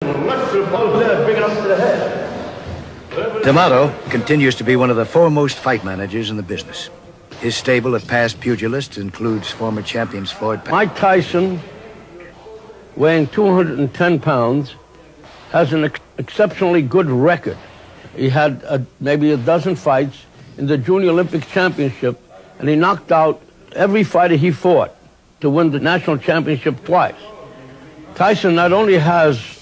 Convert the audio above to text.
D'Amato continues to be one of the foremost fight managers in the business. His stable of past pugilists includes former champions Floyd Mike Tyson, weighing 210 pounds, has an exceptionally good record. He had maybe a dozen fights in the Junior Olympic Championship, and he knocked out every fighter he fought to win the national championship twice. Tyson not only has